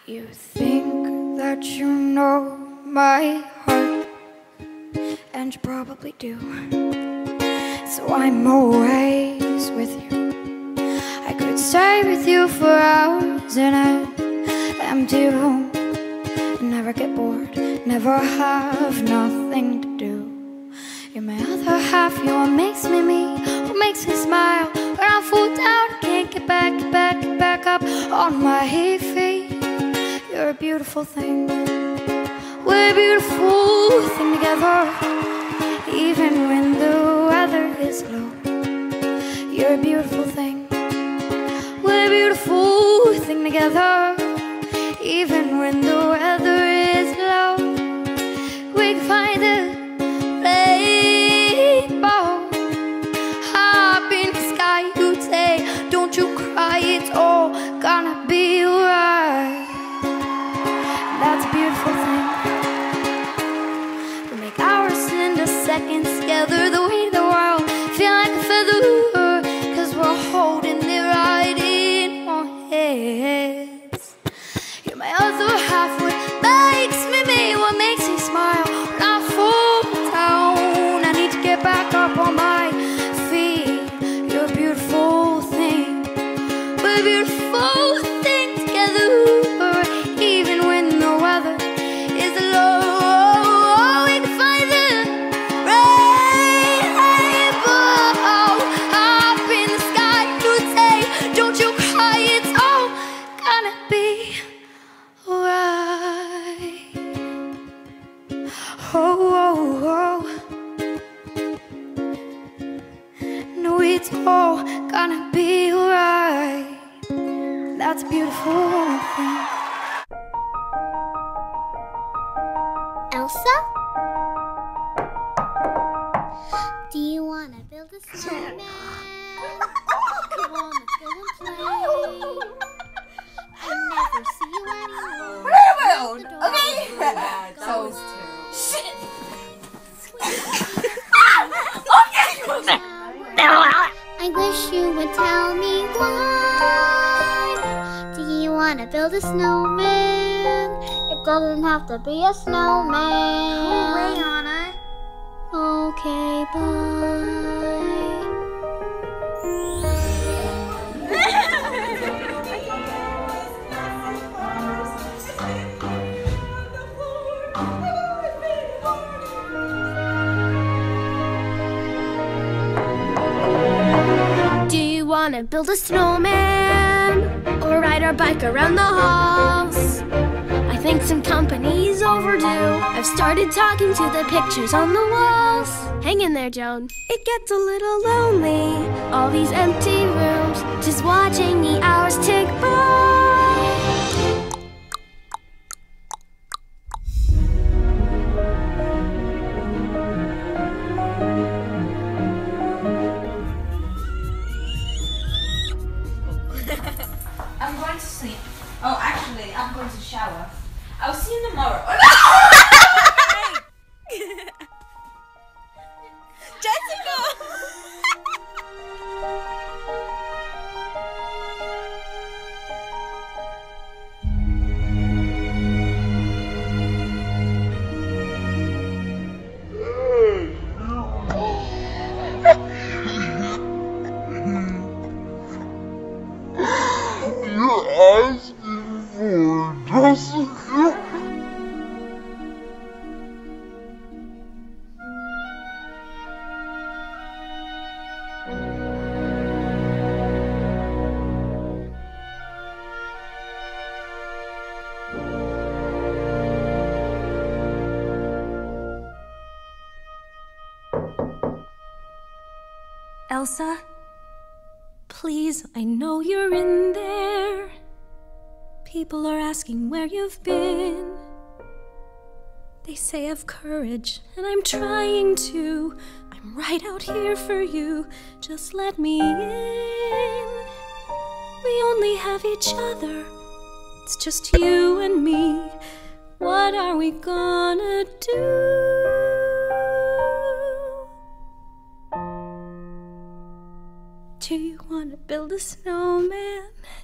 You think that you know my heart, and you probably do. So I'm always with you. I could stay with you for hours in an empty room and never get bored, never have nothing to do. You're my other half, you're what makes me me, what makes me smile. When I fall down, I can't get back up on my feet. You're a beautiful thing. We're a beautiful thing together, even when the weather is low. You're a beautiful thing. We're a beautiful thing together, even when the weather is low. We can find the rainbow up in the sky. You'd say, don't you cry, it's all gonna be alright. That's a beautiful thing. We make hours into seconds together, the weight of the world feel like a feather, cause we're holding it right in our heads. You're my other half, what makes me me, what makes me smile. When I fall down, I need to get back up on my feet. You're a beautiful thing. We're a beautiful thing together, even when the weather is low. We can find the rainbow up in the sky. You'd say, don't you cry, it's all gonna be alright. Oh, no, it's all gonna be alright. That's a beautiful thing. Elsa? Do you want to build a snowman? Come on, let's go and play. I never see you anymore. What are my own? Okay. So Shit. I wish you would tell me why. Do you want to build a snowman? It doesn't have to be a snowman. Go away, Anna. Okay, bye. Do you want to build a snowman or ride our bike around the halls? I think some company's overdue. I've started talking to the pictures on the walls. Hang in there, Joan. It gets a little lonely, all these empty rooms, just watching the hours tick by. I'm going to sleep. Oh, actually, I'm going to shower. I'll see you tomorrow. Jessica! You're asking for Jessica? Elsa, please, I know you're in there. People are asking where you've been. They say have courage, and I'm trying to. I'm right out here for you. Just let me in. We only have each other. It's just you and me. What are we gonna do? Do you want to build a snowman?